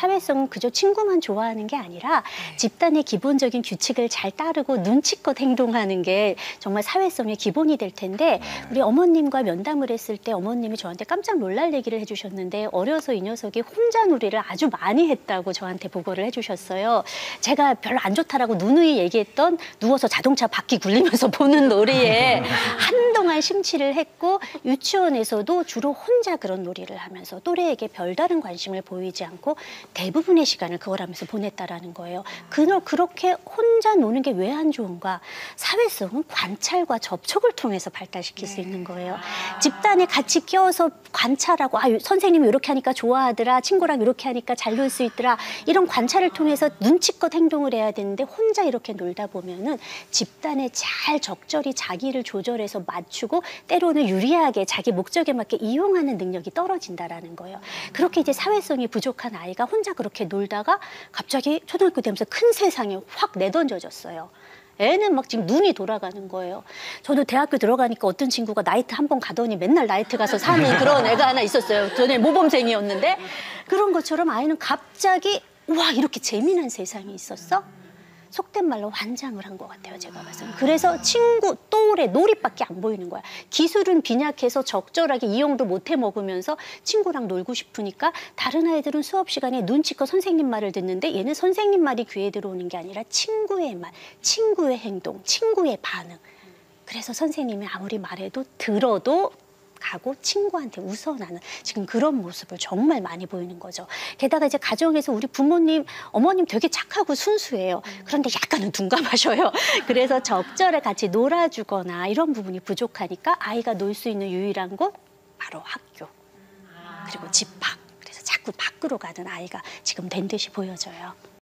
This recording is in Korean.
사회성은 그저 친구만 좋아하는 게 아니라 집단의 기본적인 규칙을 잘 따르고 눈치껏 행동하는 게 정말 사회성의 기본이 될 텐데 우리 어머님과 면담을 했을 때 어머님이 저한테 깜짝 놀랄 얘기를 해주셨는데 어려서 이 녀석이 혼자 놀이를 아주 많이 했다고 저한테 보고를 해주셨어요. 제가 별로 안 좋다라고 누누이 얘기했던 누워서 자동차 바퀴 굴리면서 보는 놀이에 한동안 심취를 했고 유치원에서도 주로 혼자 그런 놀이를 하면서 또래에게 별다른 관심을 보이지 않고 대부분의 시간을 그걸 하면서 보냈다라는 거예요. 그렇게 혼자 노는 게 왜 안 좋은가? 사회성은 관찰과 접촉을 통해서 발달시킬 수 있는 거예요. 집단에 같이 껴서 관찰하고 선생님이 이렇게 하니까 좋아하더라, 친구랑 이렇게 하니까 잘 놀 수 있더라, 이런 관찰을 통해서 눈치껏 행동을 해야 되는데 혼자 이렇게 놀다 보면은 집단에 잘 적절히 자기를 조절해서 맞추고 때로는 유리하게 자기 목적에 맞게 이용하는 능력이 떨어진다라는 거예요. 그렇게 이제 사회성이 부족한 아이가 혼자 그렇게 놀다가 갑자기 초등학교 되면서 큰 세상에 확 내던져졌어요. 애는 막 지금 눈이 돌아가는 거예요. 저도 대학교 들어가니까 어떤 친구가 나이트 한 번 가더니 맨날 나이트 가서 사는 그런 애가 하나 있었어요. 전에 모범생이었는데 그런 것처럼 아이는 갑자기 와, 이렇게 재미난 세상이 있었어? 속된 말로 환장을 한 것 같아요, 제가 봐서는. 그래서 친구, 또래, 놀이밖에 안 보이는 거야. 기술은 빈약해서 적절하게 이용도 못 해 먹으면서 친구랑 놀고 싶으니까 다른 아이들은 수업 시간에 눈치껏 선생님 말을 듣는데 얘는 선생님 말이 귀에 들어오는 게 아니라 친구의 말, 친구의 행동, 친구의 반응. 그래서 선생님이 아무리 말해도 들어도 가고 친구한테 웃어나는 지금 그런 모습을 정말 많이 보이는 거죠. 게다가 이제 가정에서 우리 부모님, 어머님 되게 착하고 순수해요. 그런데 약간은 둔감하셔요. 그래서 적절히 같이 놀아주거나 이런 부분이 부족하니까 아이가 놀 수 있는 유일한 곳 바로 학교. 그리고 집 밖. 그래서 자꾸 밖으로 가는 아이가 지금 된 듯이 보여져요.